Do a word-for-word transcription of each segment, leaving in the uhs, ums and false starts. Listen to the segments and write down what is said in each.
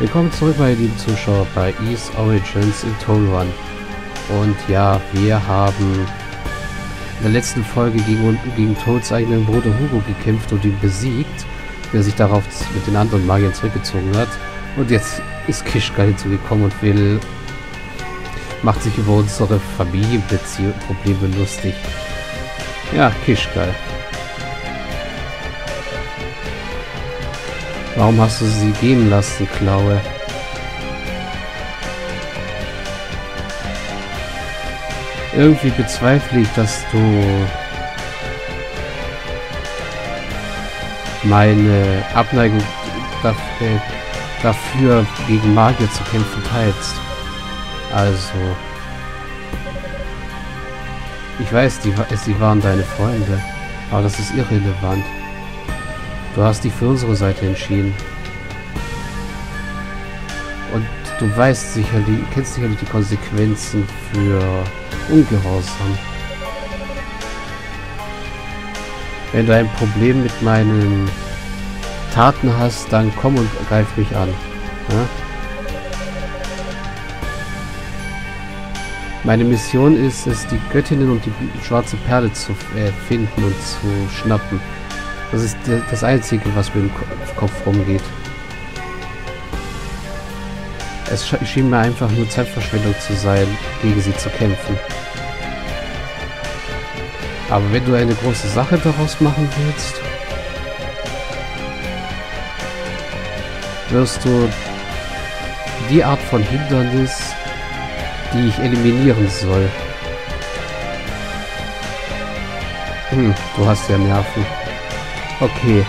Willkommen zurück, meine lieben Zuschauer, bei Ys Origins in Toll Run. Und ja, wir haben in der letzten Folge gegen, gegen Tolls eigenen Bruder Hugo gekämpft und ihn besiegt, der sich darauf mit den anderen Magiern zurückgezogen hat. Und jetzt ist Kischka hinzugekommen und will macht sich über unsere Familienbeziehungsprobleme lustig. Ja, Kischka. Warum hast du sie gehen lassen, Klaue? Irgendwie bezweifle ich, dass du meine Abneigung dafür, dafür gegen Magier zu kämpfen teilst. Also, ich weiß, die, sie waren deine Freunde, aber das ist irrelevant. Du hast dich für unsere Seite entschieden. Und du weißt sicherlich, kennst sicherlich die Konsequenzen für Ungehorsam. Wenn du ein Problem mit meinen Taten hast, dann komm und greif mich an. Ja? Meine Mission ist es, die Göttinnen und die schwarze Perle zu äh, finden und zu schnappen. Das ist das Einzige, was mir im Kopf rumgeht. Es schien mir einfach nur Zeitverschwendung zu sein, gegen sie zu kämpfen. Aber wenn du eine große Sache daraus machen willst, wirst du die Art von Hindernis, die ich eliminieren soll. Hm, du hast ja Nerven. Okay.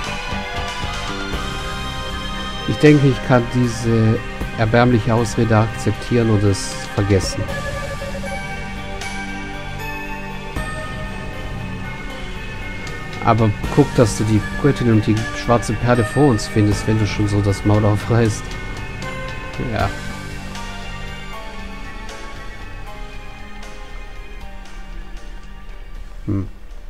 Ich denke, ich kann diese erbärmliche Ausrede akzeptieren und es vergessen. Aber guck, dass du die Göttin und die schwarze Perle vor uns findest, wenn du schon so das Maul aufreißt. Ja. Hm.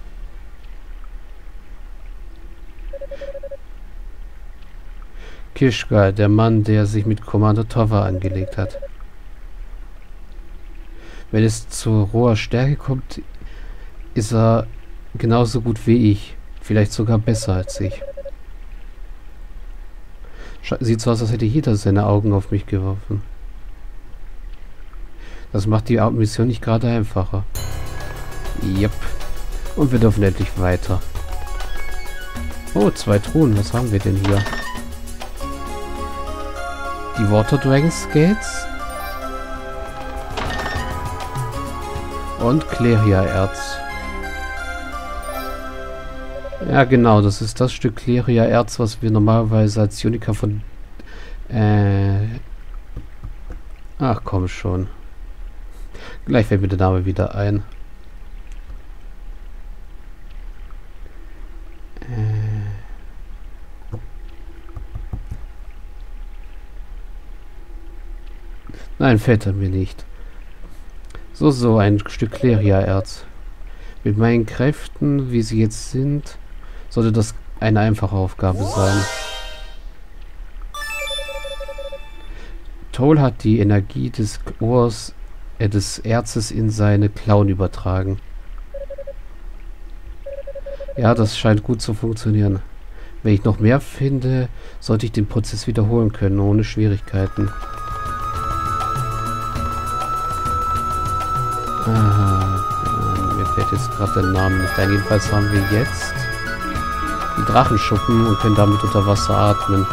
Kischka, der Mann, der sich mit Commander Tova angelegt hat. Wenn es zu roher Stärke kommt, ist er genauso gut wie ich. Vielleicht sogar besser als ich. Sieht so aus, als hätte jeder seine Augen auf mich geworfen. Das macht die Mission nicht gerade einfacher. Yep. Und wir dürfen endlich weiter. Oh, zwei Truhen. Was haben wir denn hier? Die Water Dragon Skates und Cleria-Erz. Ja genau, das ist das Stück Cleria-Erz, was wir normalerweise als Unica von... Äh Ach komm schon. Gleich fällt mir der Name wieder ein. Nein, fällt er mir nicht. So, so, ein Stück Cleria-Erz. Mit meinen Kräften, wie sie jetzt sind, sollte das eine einfache Aufgabe sein. Toll hat die Energie des Ohrs, äh, des Erzes in seine Klauen übertragen. Ja, das scheint gut zu funktionieren. Wenn ich noch mehr finde, sollte ich den Prozess wiederholen können, ohne Schwierigkeiten. Ah, mir fällt jetzt gerade der Name nicht ein. Jedenfalls haben wir jetzt die Drachenschuppen und können damit unter Wasser atmen.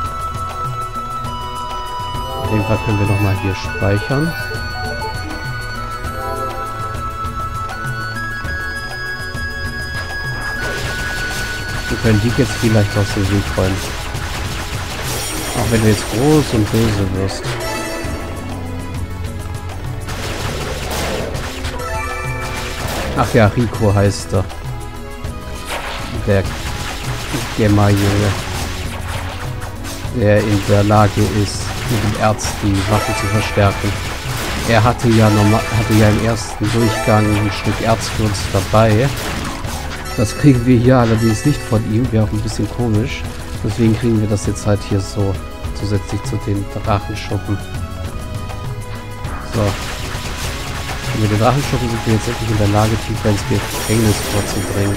Auf jeden Fall können wir nochmal hier speichern. Wir können die jetzt vielleicht aus dem Weg räumen. Auch wenn du jetzt groß und böse wirst. Ach ja, Rico heißt er. Der Gemma-Junge. Der in der Lage ist, mit dem Erz die Waffen zu verstärken. Er hatte ja normal, hatte ja im ersten Durchgang ein Stück Erz für uns dabei. Das kriegen wir hier allerdings nicht von ihm, wäre auch ein bisschen komisch. Deswegen kriegen wir das jetzt halt hier so zusätzlich zu den Drachenschuppen. So. Und mit den Drachenschuppen sind wir jetzt endlich in der Lage, tiefer ins Gefängnis vorzudringen.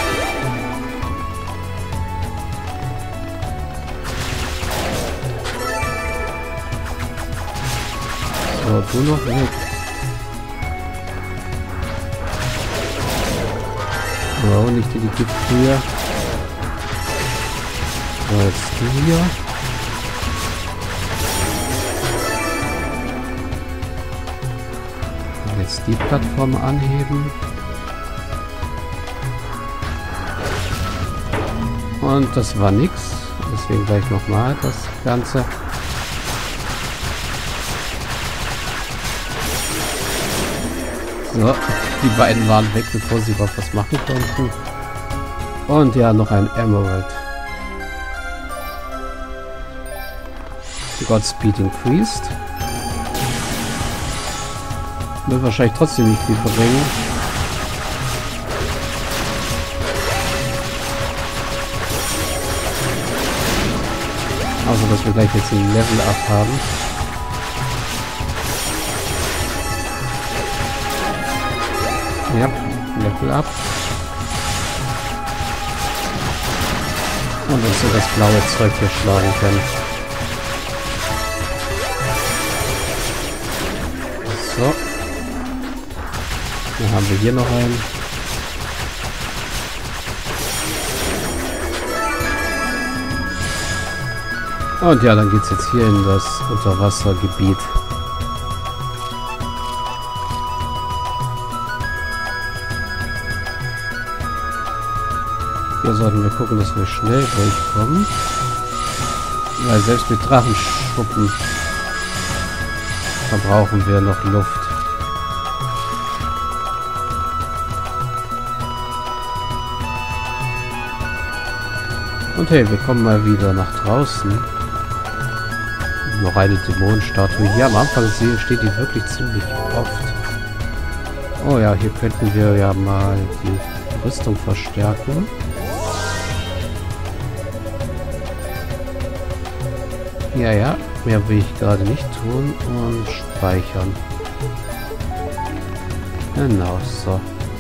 So, du noch weg. Oh, nicht in die Gift hier. So, jetzt du hier. Und jetzt die Plattform anheben. Und das war nix. Deswegen gleich nochmal das Ganze. So, die beiden waren weg, bevor sie überhaupt was machen konnten. Und ja, noch ein Emerald. Godspeed increased. Wird wahrscheinlich trotzdem nicht viel bringen. Also, dass wir gleich jetzt ein Level Up haben. Ja, Level Up. Und uns so das blaue Zeug hier schlagen können. So. Dann haben wir hier noch einen. Und ja, dann geht's jetzt hier in das Unterwassergebiet. Hier sollten wir gucken, dass wir schnell durchkommen. Weil selbst mit Drachenschuppen verbrauchen wir noch Luft. Und hey, wir kommen mal wieder nach draußen. Noch eine Dämonenstatue. Hier am Anfang steht die wirklich ziemlich oft. Oh ja, hier könnten wir ja mal die Rüstung verstärken. Ja, ja, mehr will ich gerade nicht tun und speichern. Genau, so.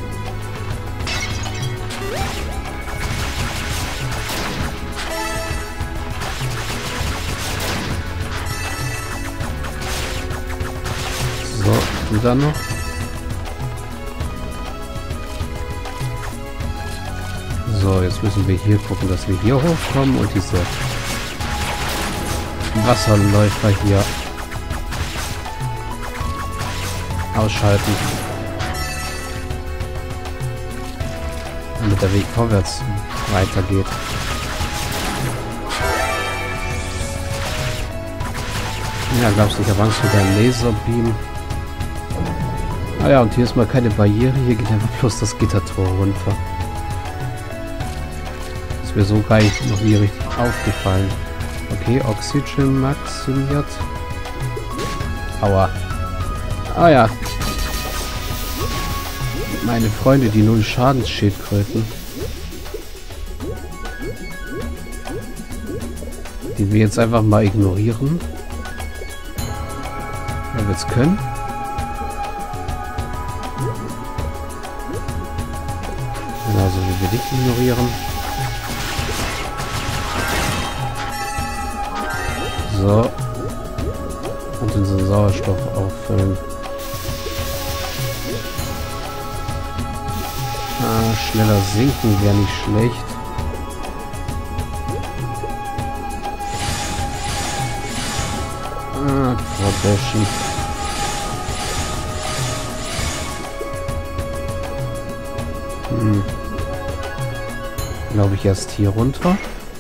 So, du dann noch. So, jetzt müssen wir hier gucken, dass wir hier hochkommen und diese Wasserläufer hier ausschalten, damit der Weg vorwärts weitergeht. Ja, glaubst du, ich habe Angst mit einem Laserbeam? Ah ja, und hier ist mal keine Barriere, hier geht einfach bloß das Gittertor runter. Das ist mir so gar nicht noch nie richtig aufgefallen. Okay, Oxygen maximiert. Aua. Ah ja. Meine Freunde, die null Schadensschildkröten. Die wir jetzt einfach mal ignorieren. Weil wir es können. Genauso wie wir dich ignorieren. So. Und unseren Sauerstoff auffüllen. Ah, schneller sinken wäre nicht schlecht. Ah, Probation. Hm. Glaube ich erst hier runter.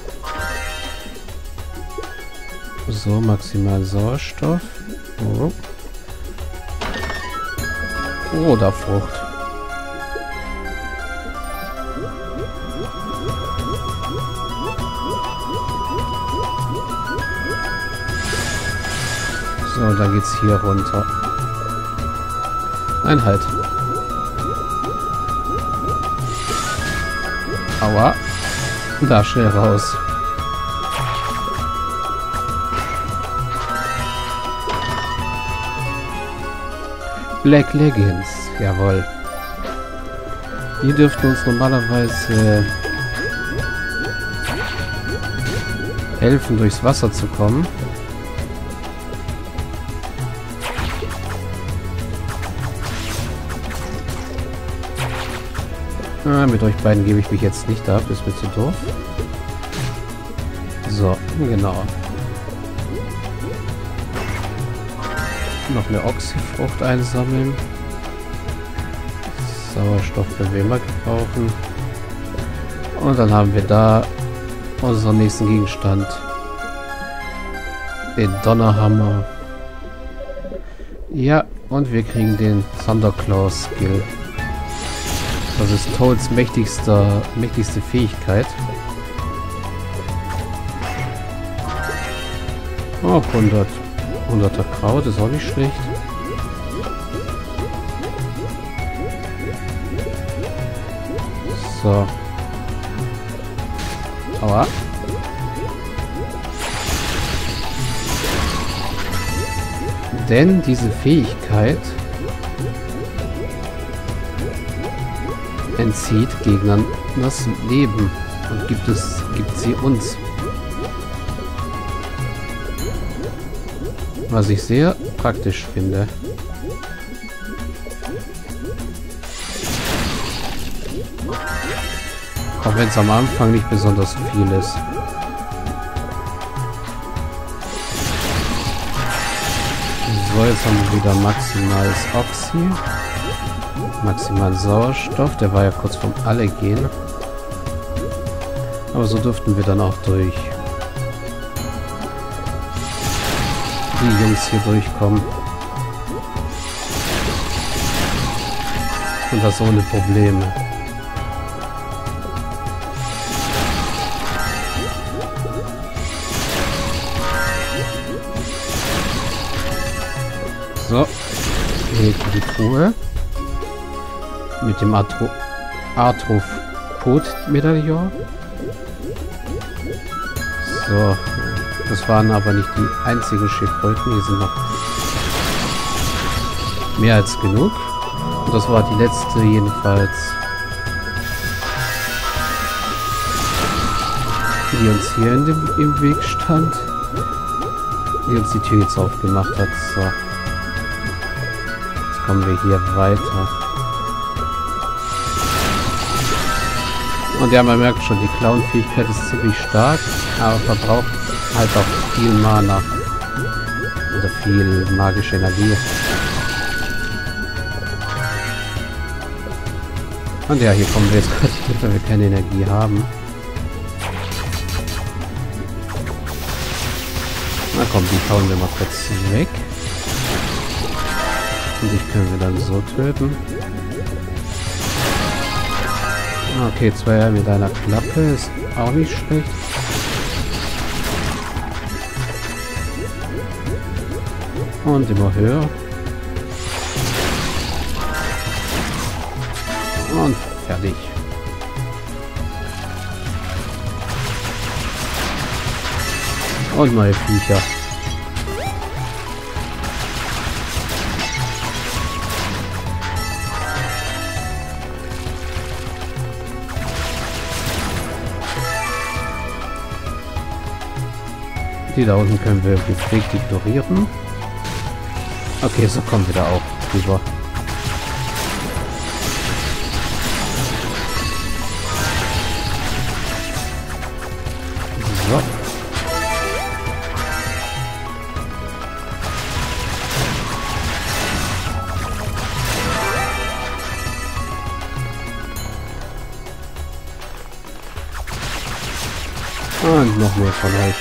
So, maximal Sauerstoff. Oh. Oder Frucht. So, und dann geht's hier runter. Nein, halt. Aua. Da, schnell raus. Black Leggings, jawohl. Die dürften uns normalerweise helfen, durchs Wasser zu kommen. Ah, mit euch beiden gebe ich mich jetzt nicht ab, ist mir zu doof. So, genau. Noch eine Oxyfrucht einsammeln. Sauerstoff können wir immer gebrauchen. Und dann haben wir da unseren nächsten Gegenstand. Den Donnerhammer. Ja, und wir kriegen den Thunderclaw Skill. Das ist Toads mächtigster, mächtigste Fähigkeit. Oh, hundert. hunderter Kraut ist auch nicht schlecht. So. Aua. Denn diese Fähigkeit entzieht Gegnern das Leben und gibt es gibt sie uns. Was ich sehr praktisch finde. Auch wenn es am Anfang nicht besonders viel ist. So, jetzt haben wir wieder maximales Oxy. Maximalen Sauerstoff. Der war ja kurz vorm Allergen. Aber so dürften wir dann auch durch die Jungs hier durchkommen. Und das ohne Probleme. So. Hier die Truhe. Mit dem Arthropod-Medaillon. So. Das waren aber nicht die einzigen Schildkröten. Hier sind noch mehr als genug. Und das war die letzte jedenfalls, die uns hier in dem, im Weg stand. Die uns die Tür jetzt aufgemacht hat. So. Jetzt kommen wir hier weiter. Und ja, man merkt schon, die Clown-Fähigkeit ist ziemlich stark, aber verbraucht halt auch viel Mana. Oder viel magische Energie. Und ja, hier kommen wir jetzt gerade nicht, weil wir keine Energie haben. Na komm, die hauen wir mal kurz weg. Und die können wir dann so töten. Okay, zwei mit einer Klappe ist auch nicht schlecht. Und immer höher. Und fertig. Und neue Viecher. Die da unten können wir gepflegt ignorieren. Okay, so kommen wir da auch rüber. So. Und noch mehr von euch.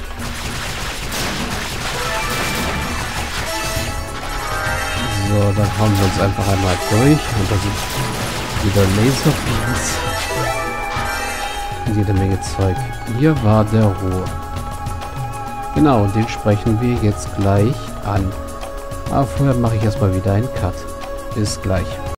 So, dann hauen wir uns einfach einmal durch. Und da sind wieder Laserbeams. Und jede Menge Zeug. Hier war der Rohr. Genau, den sprechen wir jetzt gleich an. Aber vorher mache ich erstmal wieder einen Cut. Bis gleich.